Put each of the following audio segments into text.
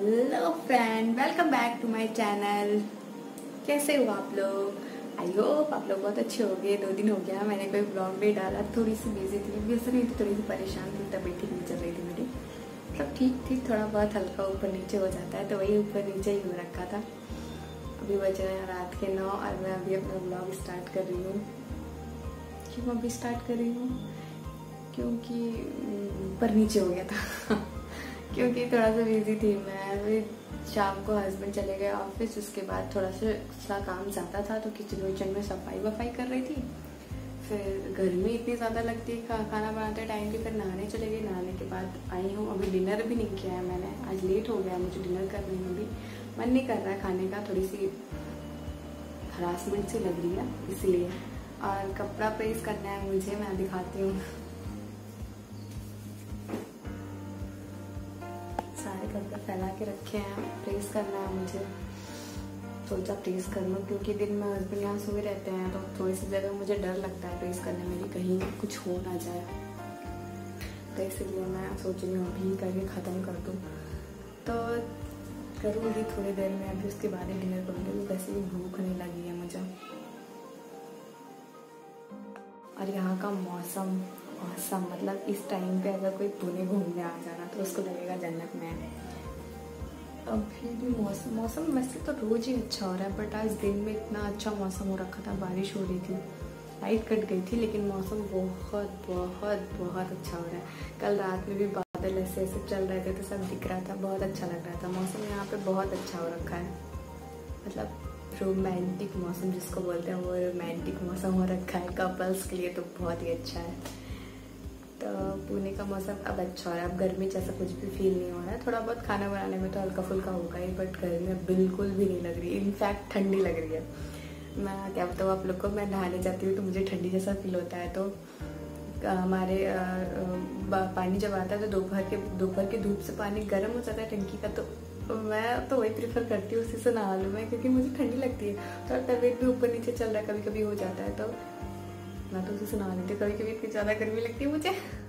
Hello friend, welcome back to my channel. कैसे हो आप लोग? आई होप आप लोग बहुत अच्छे हो गए। 2 दिन हो गया मैंने कोई ब्लॉग नहीं डाला, थोड़ी सी बिजी थी, बिजी नहीं थी, थोड़ी सी परेशान थी, तबीयत ठीक नहीं चल रही थी मेरी। सब ठीक थी, थोड़ा बहुत हल्का ऊपर नीचे हो जाता है, तो वही ऊपर नीचे ही हो रखा था। अभी बज रहे हैं रात के 9 और मैं अभी अपना ब्लॉग स्टार्ट कर रही हूँ। क्यों अभी स्टार्ट कर रही हूँ? क्योंकि ऊपर नीचे हो गया था क्योंकि थोड़ा सा बिजी थी मैं। अभी शाम को हस्बैंड चले गए ऑफिस, उसके बाद थोड़ा सा काम ज़्यादा था, तो किचन विचन में सफाई वफाई कर रही थी। फिर गर्मी इतनी ज़्यादा लगती है खाना बनाते टाइम की, फिर नहाने चले गई। नहाने के बाद आई हूँ, अभी डिनर भी नहीं किया है मैंने, आज लेट हो गया मुझे डिनर करने में भी। मन नहीं कर रहा है खाने का, थोड़ी सी हरासमेंट सी लग रही है इसलिए। और कपड़ा प्रेस करना है मुझे, मैं दिखाती हूँ। सारे कपड़े फैला के रखे हैं, प्रेस करना है मुझे। सोचा प्रेस कर लूँ, क्योंकि दिन में हस्बैंड यहाँ सोए रहते हैं, तो थोड़ी सी जगह मुझे डर लगता है प्रेस करने में कि कहीं कुछ हो ना जाए, तो इसलिए मैं सोच रही हूँ अभी करके ख़त्म कर दूँ। तो करूँगी थोड़ी देर में, अभी उसके बाद ही डिनर करूँगी, वैसे भी भूख नहीं लगी है मुझे। और यहाँ का मौसम औसम, मतलब इस टाइम पे अगर कोई पुणे घूमने आ जाना तो उसको लगेगा जन्नत में है। अभी भी मौसम वैसे तो रोज ही अच्छा हो रहा है, बट आज दिन में इतना अच्छा मौसम हो रखा था, बारिश हो रही थी, लाइट कट गई थी, लेकिन मौसम बहुत बहुत बहुत अच्छा हो रहा है। कल रात में भी बादल ऐसे ऐसे चल रहे थे, तो सब दिख रहा था, बहुत अच्छा लग रहा था। मौसम यहाँ पे बहुत अच्छा हो रखा है, मतलब रोमांटिक मौसम जिसको बोलते हैं, वो रोमांटिक मौसम हो रखा है कपल्स के लिए, तो बहुत ही अच्छा है। तो पुणे का मौसम अब अच्छा हो रहा है, अब गर्मी जैसा कुछ भी फील नहीं हो रहा है। थोड़ा बहुत खाना बनाने में तो हल्का फुल्का होगा ही, बट गर्मी बिल्कुल भी नहीं लग रही, इनफैक्ट ठंडी लग रही है। मैं क्या बताऊँ आप लोग को, मैं नहाने जाती हूँ तो मुझे ठंडी जैसा फील होता है। तो हमारे पानी जब आता है तो दोपहर के धूप से पानी गर्म हो जाता है टंकी का, तो मैं तो वही प्रेफर करती हूँ, उसी से नहा लूँ मैं, क्योंकि मुझे ठंडी लगती है। थोड़ा तबीयत भी ऊपर नीचे चल रहा है, कभी कभी हो जाता है, तो मैं तो उसी से नहा लेती हूँ। कभी कभी इतनी ज़्यादा गर्मी लगती है मुझे।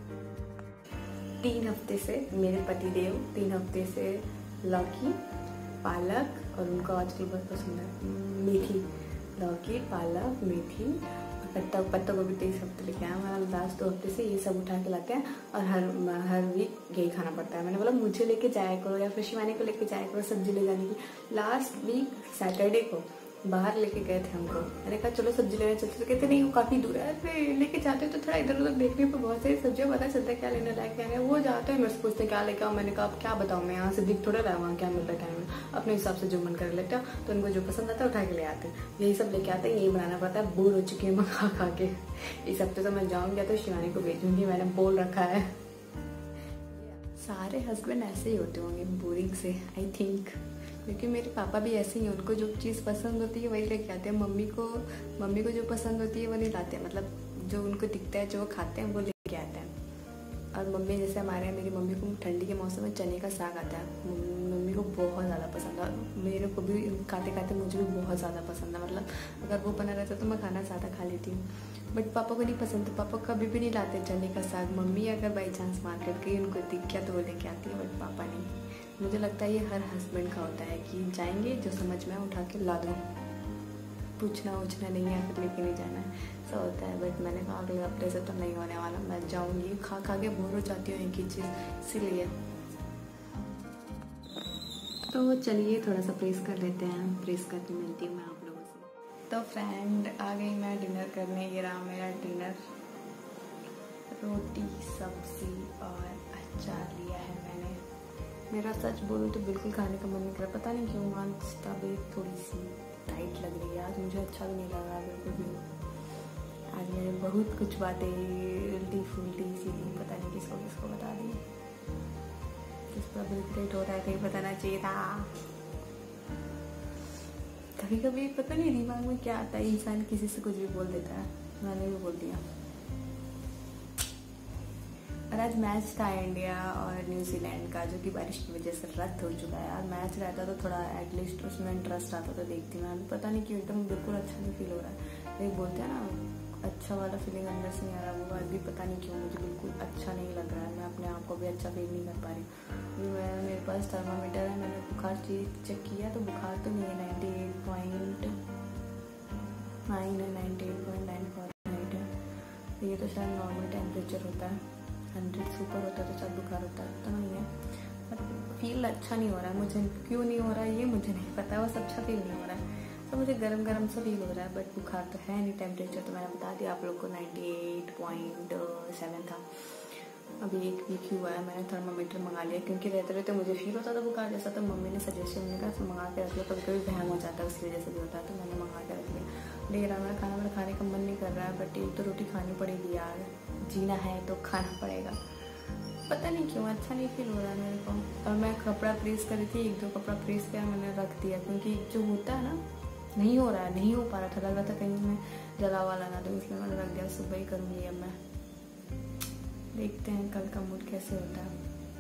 3 हफ्ते से मेरे पतिदेव 3 हफ्ते से लौकी पालक, और उनको आजकल बहुत पसंद है मेथी, लौकी पालक मेथी और पत्ता गोभी 23 हफ्ते लेके आया। हमारा लास्ट 2 हफ्ते से ये सब उठा के लाते हैं, और हर वीक यही खाना पड़ता है। मैंने बोला मुझे लेके जाया करो या फिर शिवानी को लेके जाया करो सब्जी ले जाने की। लास्ट वीक सैटरडे को बाहर लेके गए थे हमको, मैंने कहा चलो सब्जी लेने चलते, तो कहते नहीं वो काफ़ी दूर है। अरे लेके जाते तो थोड़ा इधर उधर देखने पर बहुत सारी सब्जियां पता चलता है क्या लेने लायक क्या है। वो जाते हैं मेरे से पूछते क्या लेके आओ, मैंने कहा अब क्या बताऊँ, मैं यहाँ से दिख थोड़ा रहा, वहाँ क्या मिलता है क्या नहीं, अपने हिसाब से जो मन कर लेते हो, तो उनको जो पसंद आता है उठा के ले आते हैं। यही सब लेके आते हैं, यही बनाना पड़ता है, बोर हो चुकी है मैं खा खा के। इस हफ्ते तो मैं जाऊँगी तो शिवानी को भेजूंगी, मैंने बोल रखा है। सारे हस्बैंड ऐसे ही होते होंगे बोरिंग से, आई थिंक, क्योंकि मेरे पापा भी ऐसे ही हैं, उनको जो चीज़ पसंद होती है वही लेके आते हैं। मम्मी को जो पसंद होती है वो नहीं लाते हैं, मतलब जो उनको दिखता है जो वो खाते हैं वो लेके आते हैं। और मम्मी जैसे हमारे यहाँ, मेरी मम्मी को ठंडी के मौसम में चने का साग आता है, मम्मी को बहुत ज़्यादा पसंद है, और मेरे को भी खाते खाते मुझे भी बहुत ज़्यादा पसंद है। मतलब अगर वो बना रहता तो मैं खाना ज़्यादा खा लेती हूँ, बट पापा को नहीं पसंद, तो पापा कभी भी नहीं लाते चने का साग। मम्मी अगर बाई चांस मार्केट गई उनको दिख गया तो वो लेके आती है, बट पापा नहीं। मुझे लगता है ये हर हस्बैंड का होता है कि जाएंगे जो समझ में उठा के ला दो, पूछना उछना नहीं है, फिर लेके नहीं जाना है, सब होता है। बट मैंने कहा अगले हफ्ते से तो नहीं होने वाला, मैं जाऊँगी, खा खा के बोर हो जाती हूँ एक ही चीज़, इसीलिए। तो चलिए थोड़ा सा प्रेस कर लेते हैं, प्रेस करके मिलती हूँ मैं आप लोगों से। तो फ्रेंड आ गई मैं डिनर करने, ये रहा मेरा डिनर, रोटी सब्जी और अचार लिया है मैंने। मेरा सच बोलूँ तो बिल्कुल खाने का मन नहीं कर रहा, पता नहीं क्यों, आज तबीयत थोड़ी सी टाइट लग रही है, आज मुझे अच्छा भी नहीं लग रहा बिल्कुल भी। आज मैंने बहुत कुछ बातें उल्टी फुल्टी सीधी पता नहीं किसको किसको बता दी, किसका रिग्रेट हो रहा है, कहीं बताना चाहिए था। कभी कभी पता नहीं दिमाग में क्या आता है, इंसान किसी से कुछ भी बोल देता है, मैंने भी बोल दिया। और आज मैच था इंडिया और न्यूजीलैंड का, जो कि बारिश की वजह से रद्द हो चुका है। और मैच रहता तो थोड़ा एटलीस्ट उसमें इंटरेस्ट आता तो देखती मैं, पता नहीं क्यों एकदम बिल्कुल अच्छा नहीं फील हो रहा है। ये बोलते हैं ना अच्छा वाला फीलिंग अंदर से नहीं आ रहा। वो अभी पता नहीं क्यों मुझे बिल्कुल अच्छा नहीं लग रहा है। मैं अपने आप को भी अच्छा फील नहीं कर पा रही हूँ। मेरे पास थर्मामीटर है, मैंने बुखार चेक किया तो बुखार तो नहीं है, 98.9 है, 98.9 फॉरेनहाइट है। ये तो शायद नॉर्मल टेम्परेचर होता है, 100 से ऊपर होता है तो शायद बुखार होता है, तो नहीं है। बट फील अच्छा नहीं हो रहा है मुझे, क्यों नहीं हो रहा है ये मुझे नहीं पता, बस अच्छा फील नहीं हो रहा है। तो मुझे गरम गरम सा फील हो रहा है, बट बुखार तो है नहीं। टेम्परेचर तो मैंने बता दिया आप लोग को, 98.7 था। अभी एक वीक हुआ है, मैंने थर्मामीटर मंगा लिया क्योंकि रहते रहते मुझे फील होता था बुखार जैसा, तो मम्मी ने सजेशन में कहा मंगा के रख लो, कभी कभी वहम हो जाता है उसकी वजह से भी होता है, तो मैंने मंगा के रख लिया। ले रहा मेरा खाना, मेरा खाने का मन नहीं कर रहा है, बट एक तो रोटी खानी पड़ेगी यार, जीना है तो खाना पड़ेगा। पता नहीं क्यों अच्छा नहीं फील हो रहा है मेरे को। और मैं कपड़ा प्रेस करी थी, 1-2 कपड़ा प्रेस किया, मैंने रख दिया क्योंकि जो होता है ना नहीं हो रहा है, नहीं हो पा रहा था, लग रहा था कहीं मैं जला वाला ना, तो इसलिए मैंने रख दिया। सुबह ही करूँगी अब मैं, देखते हैं कल का मूड कैसे होता है।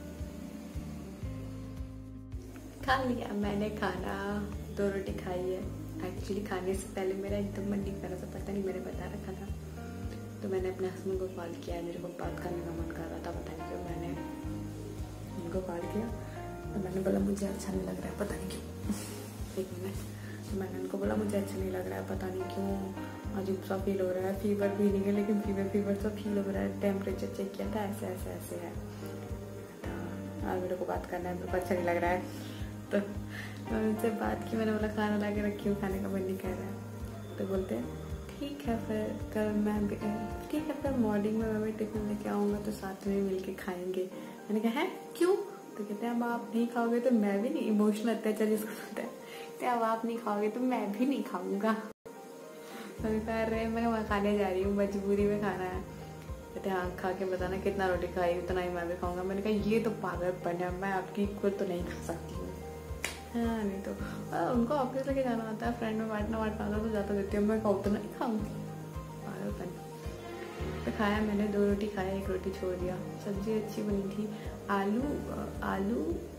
खा लिया मैंने खाना, 2 रोटी खाई है। एक्चुअली खाने से पहले मेरा एकदम मन नहीं कर रहा था, पता नहीं मैंने बता रखा था, तो मैंने अपने हस्बैंड को कॉल किया, मेरे को बात करने का मन कर रहा था, पता नहीं क्यों मैंने उनको कॉल किया। तो मैंने बोला मुझे अच्छा नहीं लग रहा है, पता नहीं क्यों। 1 मिनट। तो मैंने उनको बोला मुझे अच्छा नहीं लग रहा है, पता नहीं क्यों, अजीब सा फील हो रहा है। फीवर भी नहीं है, लेकिन फीवर तो फील हो रहा है। टेम्परेचर चेक किया था, ऐसे ऐसे ऐसे है, और मेरे को बात करना है, मेरे को अच्छा नहीं लग रहा है। तो मैं उनसे बात की, मैंने बोला खाना ला के रखी हूँ, खाने का मन नहीं कर रहा है। तो बोलते हैं ठीक है फिर कल मैं भी, ठीक है फिर मॉर्निंग में मैं भी टिफिन लेके आऊँगा तो साथ में मिल के खाएंगे। मैंने कहा है क्यों? तो कहते हैं अब आप नहीं खाओगे तो मैं भी नहीं, इमोशनल अत्याचार जिसको होता है, तो अब आप नहीं खाओगे तो मैं भी नहीं खाऊंगा। मैं कह रहे मैं खाने जा रही हूँ, मजबूरी में खाना है। कहते हाँ खा के बताना कितना रोटी खाई, उतना ही मैं भी खाऊंगा। मैंने कहा ये तो पागलपन है, मैं आपकी इक्वल तो नहीं खा सकती हूँ। हाँ नहीं तो उनको ऑफिस लेके जाना होता है, फ्रेंड में बांटना होता है तो ज़्यादा देती हूँ, मैं खाऊँ तो नहीं खाऊंगी, पागलपन। तो खाया मैंने, 2 रोटी खाया, 1 रोटी छोड़ दिया। सब्जी अच्छी बनी थी, आलू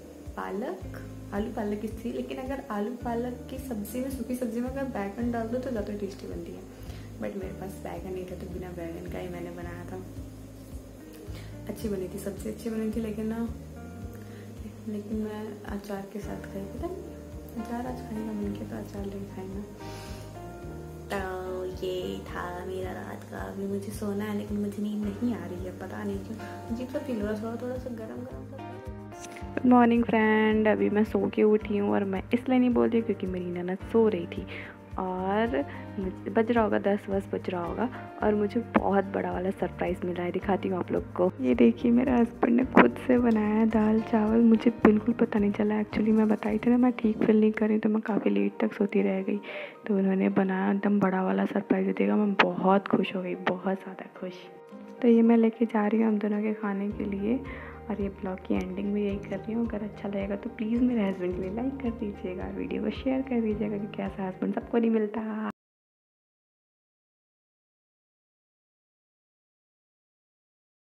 पालक की थी, लेकिन अगर आलू पालक की सब्जी में, सूखी सब्जी में अगर बैगन डाल दो तो ज़्यादा टेस्टी बनती है। बट मेरे पास बैगन नहीं था तो बिना बैगन का ही मैंने बनाया था। अच्छी बनी थी सब्जी, अच्छी बनी थी, लेकिन मैं अचार के साथ खाई। पता नहीं अचार आज खाने का मन किया तो अचार लेके खाएंगे। तो ये था मेरा रात का। अभी मुझे सोना है, लेकिन मुझे नींद नहीं आ रही है, पता नहीं क्यों, अजीब सा फील हो रहा है, थोड़ा सा गरम सा। गुड मॉर्निंग फ्रेंड, अभी मैं सो के उठी हूँ, और मैं इसलिए नहीं बोल रही क्योंकि मेरी ननद सो रही थी, और बज रहा होगा 10 बज रहा होगा, और मुझे बहुत बड़ा वाला सरप्राइज़ मिला है। दिखाती हूँ आप लोग को। ये देखिए मेरे हस्बैंड ने खुद से बनाया दाल चावल, मुझे बिल्कुल पता नहीं चला। एक्चुअली मैं बताई थी ना मैं ठीक फील नहीं कर रही, तो मैं काफ़ी लेट तक सोती रह गई, तो उन्होंने बनाया एकदम बड़ा वाला सरप्राइज़ देगा। मैं बहुत खुश हो गई, बहुत ज़्यादा खुश। तो ये मैं लेके जा रही हूँ हम दोनों के खाने के लिए, और ये ब्लॉग की एंडिंग में यही कर रही हूँ। अगर अच्छा लगेगा तो प्लीज़ मेरे हस्बैंड के लिए लाइक कर दीजिएगा, वीडियो को शेयर कर दीजिएगा, क्योंकि ऐसा हस्बैंड सबको नहीं मिलता।